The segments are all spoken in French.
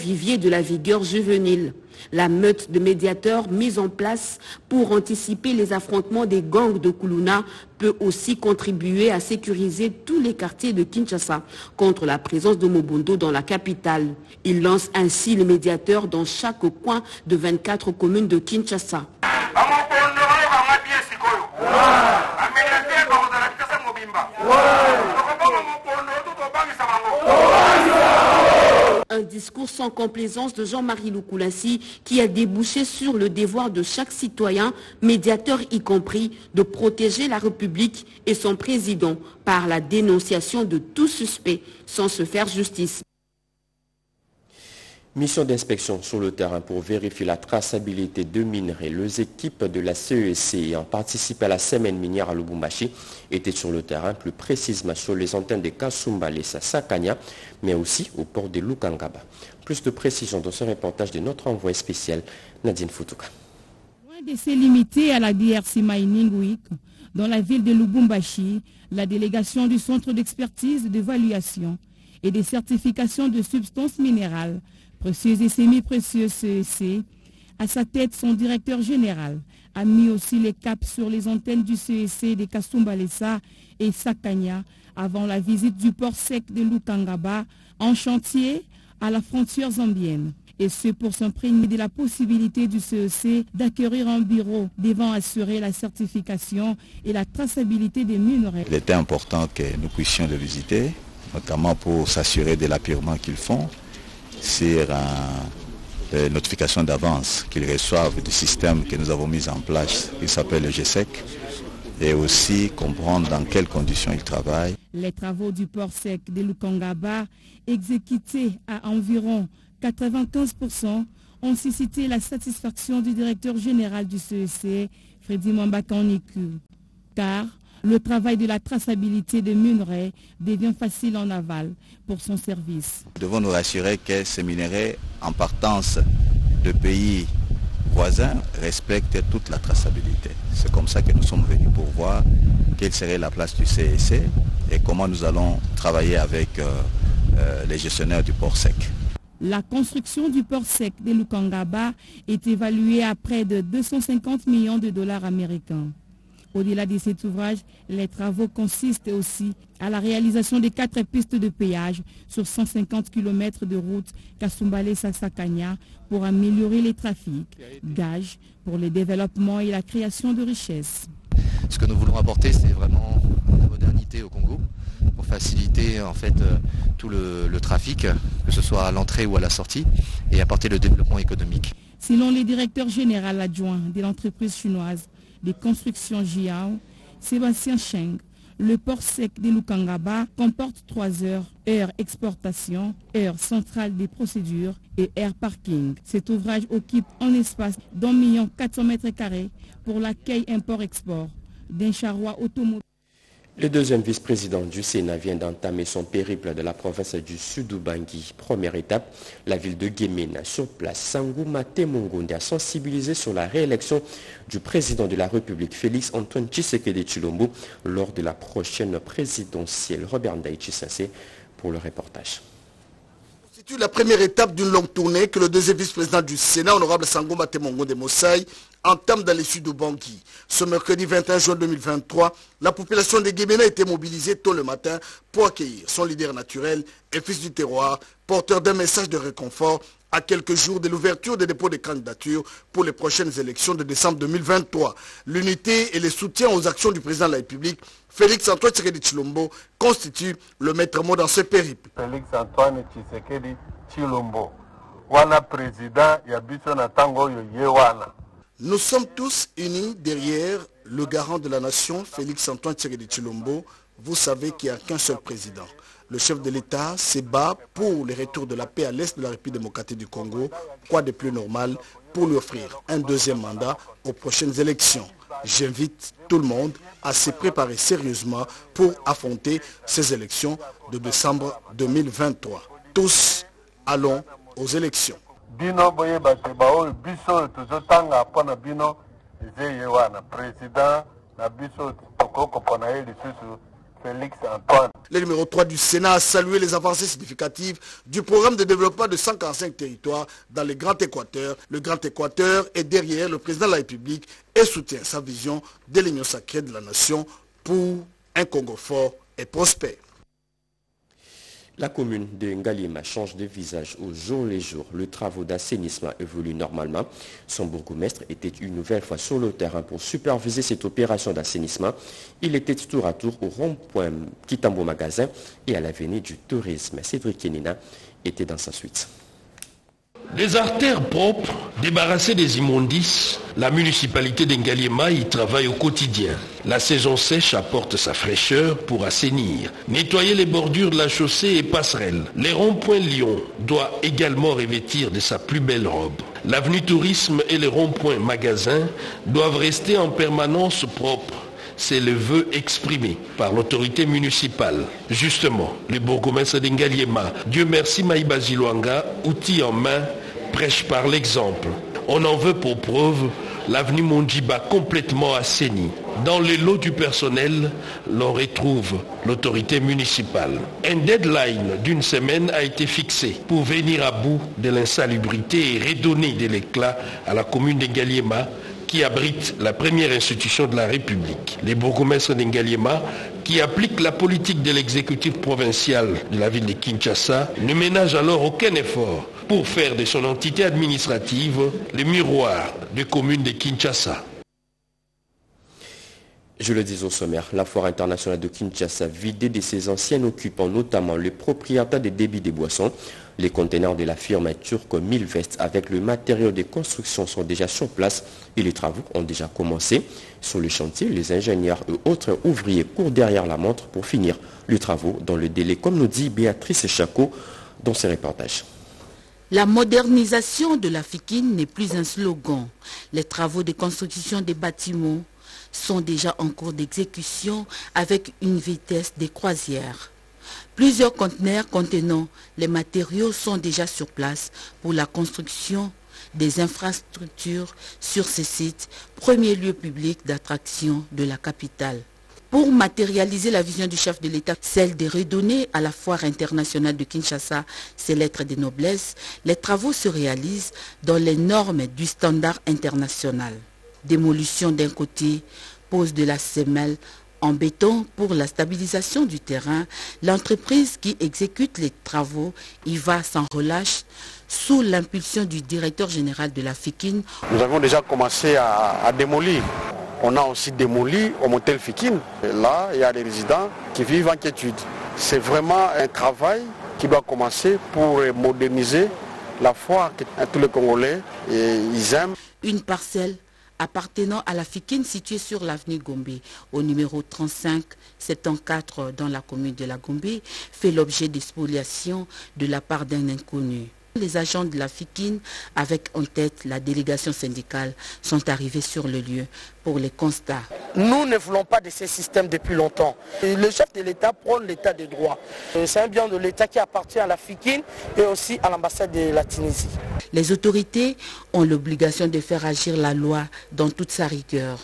vivier de la vigueur juvénile. La meute de médiateurs mise en place pour anticiper les affrontements des gangs de Kuluna peut aussi contribuer à sécuriser tous les quartiers de Kinshasa contre la présence de Mobundo dans la capitale. Il lance ainsi les médiateurs dans chaque coin de 24 communes de Kinshasa. Un discours sans complaisance de Jean-Marie Lukulassi qui a débouché sur le devoir de chaque citoyen, médiateur y compris, de protéger la République et son président par la dénonciation de tout suspect sans se faire justice. Mission d'inspection sur le terrain pour vérifier la traçabilité de minerais. Les équipes de la CEC ayant participé à la semaine minière à Lubumbashi étaient sur le terrain, plus précisément sur les antennes de Kasumbalesa et Sakanya, mais aussi au port de Lukangaba. Plus de précisions dans ce reportage de notre envoyé spécial, Nadine Futuka. Loin de se limiter à la DRC Mining Week, dans la ville de Lubumbashi, la délégation du Centre d'expertise, d'évaluation et de certification de substances minérales précieuses et semi-précieuses CEC, à sa tête son directeur général, a mis aussi les caps sur les antennes du CEC de Kasumbalesa et Sakanya avant la visite du port sec de Lukangaba en chantier à la frontière zambienne. Et ce pour s'imprégner de la possibilité du CEC d'acquérir un bureau devant assurer la certification et la traçabilité des minerais. Il était important que nous puissions le visiter, notamment pour s'assurer de l'appurement qu'ils font sur une notification d'avance qu'ils reçoivent du système que nous avons mis en place, qui s'appelle le GSEC, et aussi comprendre dans quelles conditions ils travaillent. Les travaux du port sec de Lukangaba, exécutés à environ 95%, ont suscité la satisfaction du directeur général du CEC, Freddy Mwambakaniku. Car le travail de la traçabilité des minerais devient facile en aval pour son service. Nous devons nous rassurer que ces minerais, en partance de pays voisins, respectent toute la traçabilité. C'est comme ça que nous sommes venus pour voir quelle serait la place du CEC et comment nous allons travailler avec les gestionnaires du port sec. La construction du port sec de Lukangaba est évaluée à près de 250 millions de dollars américains. Au-delà de cet ouvrage, les travaux consistent aussi à la réalisation de 4 pistes de péage sur 150 km de route Kasumbalesa-Sakanya pour améliorer les trafics, gage pour le développement et la création de richesses. Ce que nous voulons apporter, c'est vraiment la modernité au Congo pour faciliter en fait tout le trafic, que ce soit à l'entrée ou à la sortie, et apporter le développement économique. Selon le directeur général adjoint de l'entreprise chinoise de construction Jiao, Sébastien Cheng, le port sec de Lukangaba comporte 3 heures, heure exportation, heure centrale des procédures et air parking. Cet ouvrage occupe un espace d'1 400 000 m² pour l'accueil import-export d'un charroi automobile. Le deuxième vice-président du Sénat vient d'entamer son périple de la province du Sud-Ubangi. Première étape, la ville de Guémena. Sur place, Sangouma Temongonde a sensibilisé sur la réélection du président de la République, Félix Antoine Tshisekedi Tshilombo, lors de la prochaine présidentielle. Robert Ndaï-Chissassé pour le reportage. C'est la première étape d'une longue tournée que le deuxième vice-président du Sénat, honorable Sangouma Temongonde Mossai, entame dans les Sud-Ubangi. Ce mercredi 21 juin 2023, la population de Guémena a été mobilisée tôt le matin pour accueillir son leader naturel et fils du terroir, porteur d'un message de réconfort à quelques jours de l'ouverture des dépôts de candidature pour les prochaines élections de décembre 2023. L'unité et le soutien aux actions du président de la République, Félix Antoine Tshisekedi Tshilombo, constituent le maître mot dans ce périple. Félix Antoine Tshisekedi Tshilombo, wana président ya biso na tango yo yewana. Nous sommes tous unis derrière le garant de la nation, Félix Antoine Tshisekedi Tshilombo. Vous savez qu'il n'y a qu'un seul président. Le chef de l'État se bat pour le retour de la paix à l'est de la République démocratique du Congo. Quoi de plus normal pour lui offrir un deuxième mandat aux prochaines élections. J'invite tout le monde à se préparer sérieusement pour affronter ces élections de décembre 2023. Tous allons aux élections. Bino boye bateba oyo biso tozotanga mpona bino eze ye wana président na biso tokoko mpona ye lisusu Félix Antoine. Le numéro 3 du Sénat a salué les avancées significatives du programme de développement de 145 territoires dans le Grand Équateur. Le Grand Équateur est derrière le président de la République et soutient sa vision de l'union sacrée de la nation pour un Congo fort et prospère. La commune de Ngaliema change de visage au jour le jour. Le travaux d'assainissement évolue normalement. Son bourgmestre était une nouvelle fois sur le terrain pour superviser cette opération d'assainissement. Il était tour à tour au rond-point Kitambo Magasin et à l'avenue du Tourisme. Cédric Kenina était dans sa suite. Des artères propres, débarrassées des immondices, la municipalité d'Ngaliema y travaille au quotidien. La saison sèche apporte sa fraîcheur pour assainir, nettoyer les bordures de la chaussée et passerelles. Les ronds-points Lyon doivent également revêtir de sa plus belle robe. L'avenue Tourisme et les ronds-points Magasins doivent rester en permanence propres. C'est le vœu exprimé par l'autorité municipale. Justement, le bourgmestre d'Ngaliema, Dieu merci Maïba Zilwanga, outil en main, prêche par l'exemple. On en veut pour preuve l'avenue Mondjiba complètement assainie. Dans les lots du personnel, l'on retrouve l'autorité municipale. Un deadline d'une semaine a été fixé pour venir à bout de l'insalubrité et redonner de l'éclat à la commune d'Ngaliema, qui abrite la première institution de la République. Les bourgmestres d'Ngaliema, qui appliquent la politique de l'exécutif provincial de la ville de Kinshasa, ne ménagent alors aucun effort pour faire de son entité administrative le miroir des communes de Kinshasa. Je le dis au sommaire, la foire internationale de Kinshasa, vidée de ses anciens occupants, notamment le propriétaire des débits des boissons. Les conteneurs de la firme turque Milvest avec le matériau de construction sont déjà sur place et les travaux ont déjà commencé. Sur le chantier, les ingénieurs et autres ouvriers courent derrière la montre pour finir les travaux dans le délai, comme nous dit Béatrice Chaco dans ses reportages. La modernisation de la FIKIN n'est plus un slogan. Les travaux de construction des bâtiments sont déjà en cours d'exécution avec une vitesse de croisière. Plusieurs conteneurs contenant les matériaux sont déjà sur place pour la construction des infrastructures sur ces sites, premier lieu public d'attraction de la capitale. Pour matérialiser la vision du chef de l'État, celle de redonner à la foire internationale de Kinshasa ses lettres de noblesse, les travaux se réalisent dans les normes du standard international. Démolition d'un côté, pose de la semelle en béton pour la stabilisation du terrain, l'entreprise qui exécute les travaux y va sans relâche sous l'impulsion du directeur général de la FIKIN. Nous avons déjà commencé à démolir. On a aussi démoli au motel FIKIN. Et là, il y a des résidents qui vivent en quiétude. C'est vraiment un travail qui doit commencer pour moderniser la foire que tous les Congolais ils aiment. Une parcelle appartenant à la FIKIN située sur l'avenue Gombe, au numéro 3574 dans la commune de la Gombe, fait l'objet de spoliation de la part d'un inconnu. Les agents de la FIKIN, avec en tête la délégation syndicale, sont arrivés sur le lieu pour les constats. Nous ne voulons pas de ces systèmes depuis longtemps. Le chef de l'État prône l'État de droit. C'est un bien de l'État qui appartient à la FIKIN et aussi à l'ambassade de la Tunisie. Les autorités ont l'obligation de faire agir la loi dans toute sa rigueur.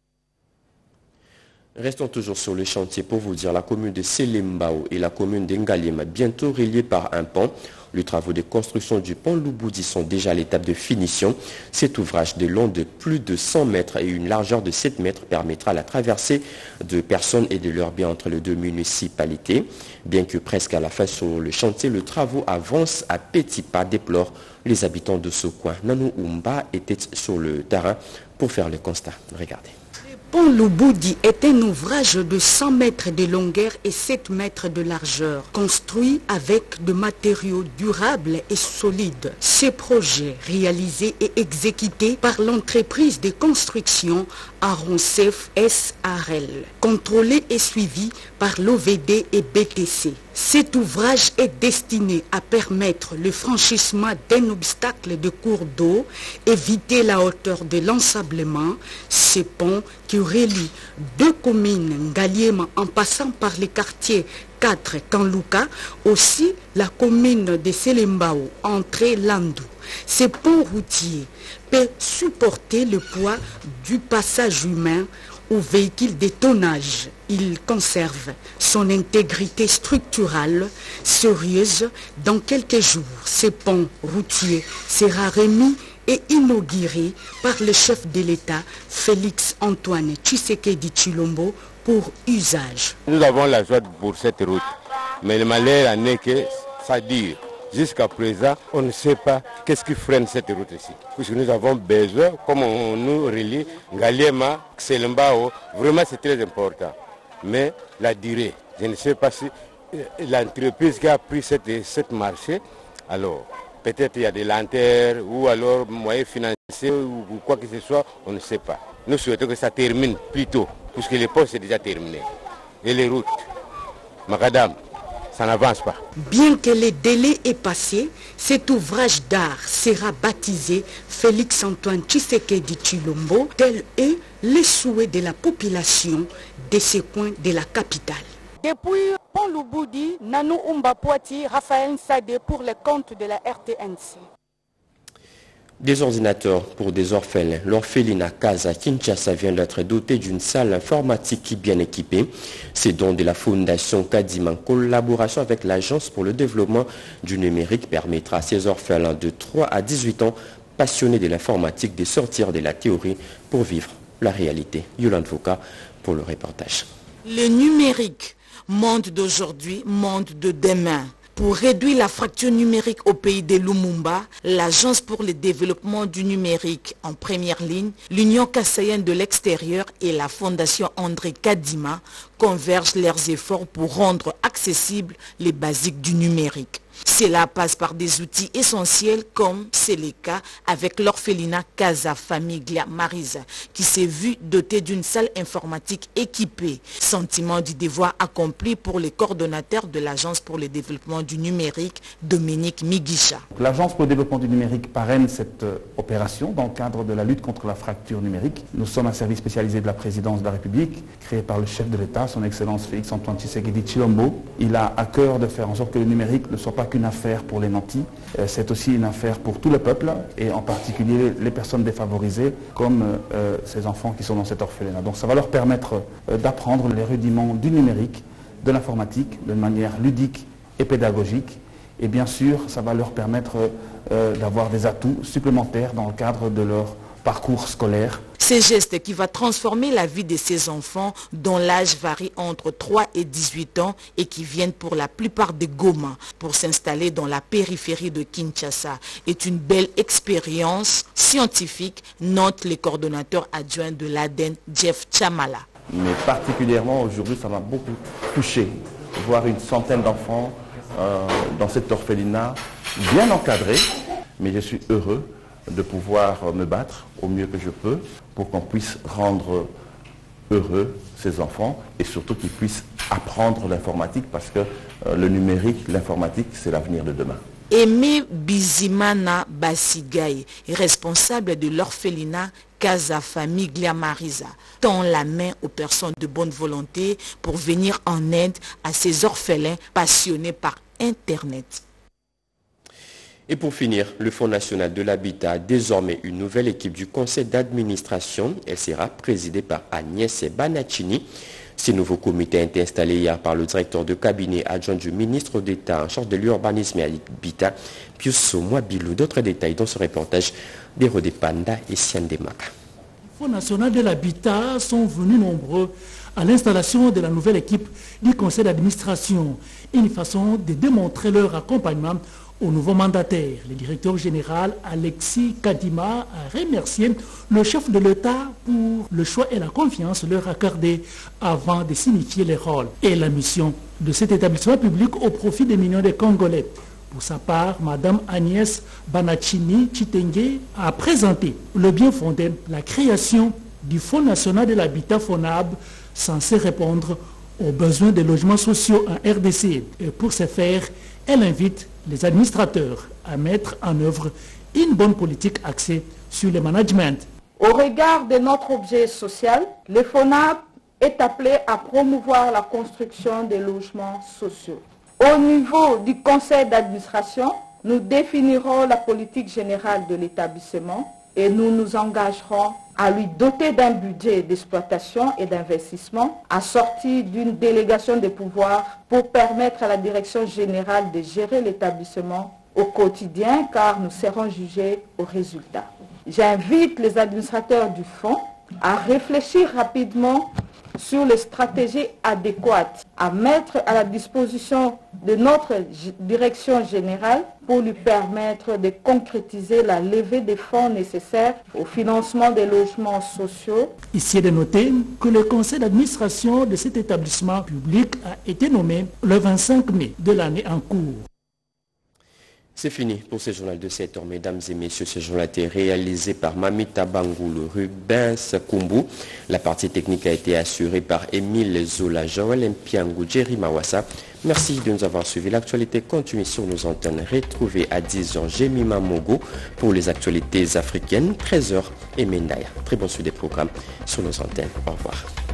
Restons toujours sur le chantier pour vous dire la commune de Selembao et la commune d'Ngaliema, bientôt reliées par un pont. Les travaux de construction du pont Louboudi sont déjà à l'étape de finition. Cet ouvrage de long de plus de 100 mètres et une largeur de 7 mètres permettra la traversée de personnes et de leurs biens entre les deux municipalités. Bien que presque à la fin sur le chantier, le travaux avance à petits pas, déplorent les habitants de ce coin. Nanou Oumba était sur le terrain pour faire le constat. Regardez. Le pont Louboudi est un ouvrage de 100 mètres de longueur et 7 mètres de largeur, construit avec de matériaux durables et solides. Ce projet, réalisé et exécuté par l'entreprise de construction Aroncef SARL, contrôlé et suivi par l'OVD et BTC. Cet ouvrage est destiné à permettre le franchissement d'un obstacle de cours d'eau, éviter la hauteur de l'ensablement. Ce pont qui relie deux communes, Ngaliema, en passant par les quartiers 4 Kanlouka, aussi la commune de Selembao, entrée Landou. Ce pont routier peut supporter le poids du passage humain ou véhicule de tonnage. Il conserve son intégrité structurale sérieuse. Dans quelques jours, ce pont routier sera remis et inauguré par le chef de l'État, Félix Antoine Tshisekedi Tshilombo, pour usage. Nous avons la joie pour cette route, mais le malheur en est que ça dure. Jusqu'à présent, on ne sait pas qu'est-ce qui freine cette route ici. Puisque nous avons besoin, comme on nous relie, Ngaliema, Xelembao, vraiment c'est très important. Mais la durée, je ne sais pas si l'entreprise qui a pris cette marché, alors peut-être il y a des lenteurs ou alors moyens financiers ou quoi que ce soit, on ne sait pas. Nous souhaitons que ça termine plus tôt, puisque les ponts c'est déjà terminé. Et les routes, Macadam, ça n'avance pas. Bien que le délai est passé, cet ouvrage d'art sera baptisé Félix Antoine Tshisekedi Tshilombo, tel est le souhait de la population de ce coin de la capitale. Depuis Pont Lubudi, Nanou Umba Poiti, Raphaël Sade pour les comptes de la RTNC. Des ordinateurs pour des orphelins. L'orphelinat Casa Kinshasa vient d'être doté d'une salle informatique bien équipée. C'est donc de la Fondation Kadima en collaboration avec l'Agence pour le développement du numérique permettra à ces orphelins de 3 à 18 ans passionnés de l'informatique de sortir de la théorie pour vivre la réalité. Yolande Foucault pour le reportage. Le numérique, monde d'aujourd'hui, monde de demain. Pour réduire la fracture numérique au pays de Lumumba, l'Agence pour le développement du numérique en première ligne, l'Union kassaïenne de l'extérieur et la Fondation André Kadima convergent leurs efforts pour rendre accessibles les basiques du numérique. Cela passe par des outils essentiels comme c'est le cas avec l'orphelinat Casa Famiglia Marisa qui s'est vu doté d'une salle informatique équipée. Sentiment du devoir accompli pour les coordonnateurs de l'Agence pour le développement du numérique, Dominique Migisha. L'Agence pour le développement du numérique parraine cette opération dans le cadre de la lutte contre la fracture numérique. Nous sommes un service spécialisé de la présidence de la République créé par le chef de l'État, son Excellence Félix Antoine Tshisekedi Tshilombo. Il a à cœur de faire en sorte que le numérique ne soit pas qu'une affaire pour les nantis, c'est aussi une affaire pour tout le peuple et en particulier les personnes défavorisées comme ces enfants qui sont dans cet orphelinat. Donc ça va leur permettre d'apprendre les rudiments du numérique, de l'informatique de manière ludique et pédagogique et bien sûr ça va leur permettre d'avoir des atouts supplémentaires dans le cadre de leur parcours scolaire. Ce geste qui va transformer la vie de ces enfants dont l'âge varie entre 3 et 18 ans et qui viennent pour la plupart de Goma pour s'installer dans la périphérie de Kinshasa est une belle expérience scientifique, note le coordonnateur adjoint de l'ADEN, Jeff Chamala. Mais particulièrement aujourd'hui, ça m'a beaucoup touché, voir une centaine d'enfants dans cet orphelinat bien encadré, mais je suis heureux de pouvoir me battre au mieux que je peux pour qu'on puisse rendre heureux ces enfants et surtout qu'ils puissent apprendre l'informatique parce que le numérique, l'informatique, c'est l'avenir de demain. Aimé Bizimana Basigay, responsable de l'orphelinat Casa Famiglia Marisa, tend la main aux personnes de bonne volonté pour venir en aide à ces orphelins passionnés par Internet. Et pour finir, le Fonds national de l'habitat a désormais une nouvelle équipe du conseil d'administration. Elle sera présidée par Agnès Banachini. Ce nouveau comité a été installé hier par le directeur de cabinet adjoint du ministre d'État en charge de l'urbanisme et l'habitat, Pius Mwabilou. D'autres détails dans ce reportage d'Hérodé Panda et Siandemaka. Le Fonds national de l'habitat sont venus nombreux à l'installation de la nouvelle équipe du conseil d'administration. Une façon de démontrer leur accompagnement au nouveau mandataire. Le directeur général Alexis Kadima a remercié le chef de l'État pour le choix et la confiance leur accordée avant de signifier les rôles et la mission de cet établissement public au profit des millions de Congolais. Pour sa part, Mme Agnès Banachini Chitenge a présenté le bien fondé, la création du Fonds national de l'habitat FONAB censé répondre aux besoins des logements sociaux en RDC. Et pour ce faire, elle invite les administrateurs à mettre en œuvre une bonne politique axée sur le management. Au regard de notre objet social, le FONAB est appelé à promouvoir la construction des logements sociaux. Au niveau du conseil d'administration, nous définirons la politique générale de l'établissement, et nous nous engagerons à lui doter d'un budget d'exploitation et d'investissement assorti d'une délégation de pouvoirs pour permettre à la direction générale de gérer l'établissement au quotidien car nous serons jugés au résultat. J'invite les administrateurs du fonds à réfléchir rapidement sur les stratégies adéquates à mettre à la disposition de notre direction générale pour lui permettre de concrétiser la levée des fonds nécessaires au financement des logements sociaux. Ici est de noter que le conseil d'administration de cet établissement public a été nommé le 25 mai de l'année en cours. C'est fini pour ce journal de 7 heures, mesdames et messieurs. Ce journal a été réalisé par Mamita Bangoulou, Rubens Kumbu. La partie technique a été assurée par Émile Zola, Joël Mpiangou, Jerry Mawassa. Merci de nous avoir suivis. L'actualité continue sur nos antennes. Retrouvez à 10h Jemima Mogo pour les actualités africaines, 13h et Mendaya. Très bon suivi des programmes sur nos antennes. Au revoir.